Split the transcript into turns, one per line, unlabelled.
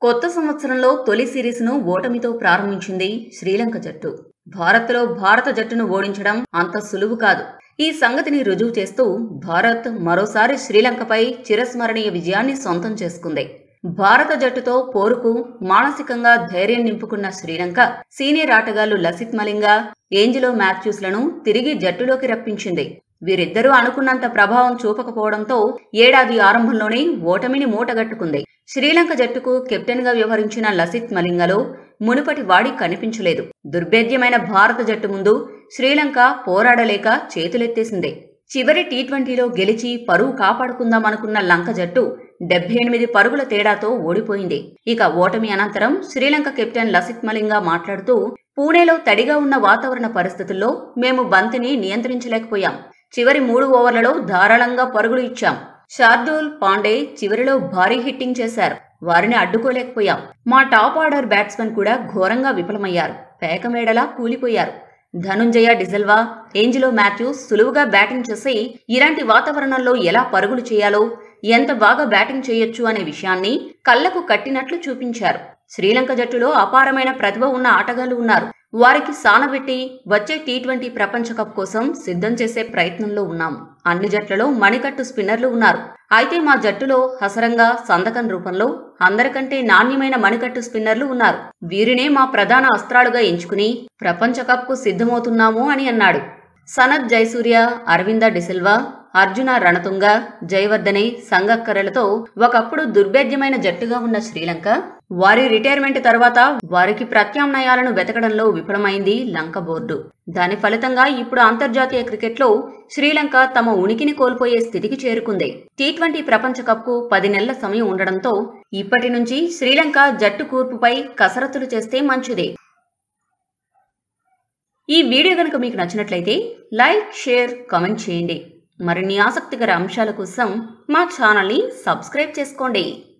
కొత్త సంవత్సరంలో తొలి సిరీస్ను ఓటమితో ప్రారంభించింది శ్రీలంక జట్టు. భారత జట్టును ఓడించడం అంత సులువు కాదు. ఈ సంగతిని రుజువు చేస్తూ భారత్ మరోసారి శ్రీలంకపై చిరస్మరణీయ విజయాన్ని సొంతం చేసుకుంది. భారత జట్టుతో పోరుకు మానసికంగా ధైర్యం నింపుకున్న శ్రీలంక సీనియర్ ఆటగాళ్లు లసిత్ మలింగ, ఏంజెలో మాథ్యూస్లను తిరిగి జట్టులోకి రప్పించింది. వీరిద్దరూ అనుకున్నంత ప్రభావం చూపకపోవడంతో ఏడాది ఆరంభంలోనే ఓటమిని మూటగట్టుకుంది. శ్రీలంక జట్టుకు కెప్టెన్ గా వ్యవహరించిన లసిత్ మలింగలో మునుపటి వాడి కనిపించలేదు. దుర్భేద్యమైన భారత జట్టు ముందు శ్రీలంక పోరాడలేక చేతులెత్తేసింది. చివరి టీ20లో గెలిచి పరువు కాపాడుకుందామనుకున్న లంక జట్టు 78 పరుగుల తేడాతో ఓడిపోయింది. ఇక ఓటమి అనంతరం శ్రీలంక కెప్టెన్ లసిత్ మలింగ మాట్లాడుతూ, పూణేలో తడిగా ఉన్న వాతావరణ పరిస్థితుల్లో మేము బంతిని నియంత్రించలేకపోయాం. చివరి 3 ఓవర్లలో ధారాళంగా పరుగులు ఇచ్చాం. శార్దూల్, పాండే చివరిలో భారీ హిట్టింగ్ చేశారు. వారిని అడ్డుకోలేకపోయాం. మా టాప్ ఆర్డర్ బ్యాట్స్మెన్ కూడా ఘోరంగా విఫలమయ్యారు. పేకమేడలా కూలిపోయారు. ధనుంజయ డిసిల్వా, ఏంజెలో మాథ్యూస్ సులువుగా బ్యాటింగ్ చేసి ఇలాంటి వాతావరణంలో ఎలా పరుగులు చేయాలో, ఎంత బాగా బ్యాటింగ్ చేయొచ్చు అనే విషయాన్ని కళ్లకు కట్టినట్లు చూపించారు. శ్రీలంక జట్టులో అపారమైన ప్రతిభ ఉన్న ఆటగాళ్లు ఉన్నారు. వారికి సానబెట్టి వచ్చే టీ20 ప్రపంచ కప్ కోసం సిద్ధం చేసే ప్రయత్నంలో ఉన్నాం. అన్ని జట్లలో మణికట్టు స్పిన్నర్లు ఉన్నారు. అయితే మా జట్టులో హసరంగా, సందకన్ రూపంలో అందరికంటే నాణ్యమైన మణికట్టు స్పిన్నర్లు ఉన్నారు. వీరినే మా ప్రధాన అస్త్రాలుగా ఎంచుకుని ప్రపంచ కప్ కు సిద్ధమవుతున్నాము అని అన్నాడు. సనత్ జయసూర్య, అరవింద డిసిల్వా, అర్జున రణతుంగ, జయవర్ధనే, సంగక్కరలతో ఒకప్పుడు దుర్భేద్యమైన జట్టుగా ఉన్న శ్రీలంక వారి రిటైర్మెంట్ తర్వాత వారికి ప్రత్యామ్నాయాలను వెతకడంలో విఫలమైంది లంక బోర్డు. దాని ఫలితంగా ఇప్పుడు అంతర్జాతీయ క్రికెట్లో శ్రీలంక తమ ఉనికిని కోల్పోయే స్థితికి చేరుకుంది. టీ20 ప్రపంచ కప్కు 10 నెలల సమయం ఉండడంతో ఇప్పటి నుంచి శ్రీలంక జట్టు కూర్పుపై కసరత్తులు చేస్తే మంచిది. ఈ వీడియో గనుక మీకు నచ్చినట్లయితే లైక్, షేర్, కామెంట్ చేయండి. మరిన్ని ఆసక్తికర అంశాల కోసం మా ఛానల్ని సబ్స్క్రైబ్ చేసుకోండి.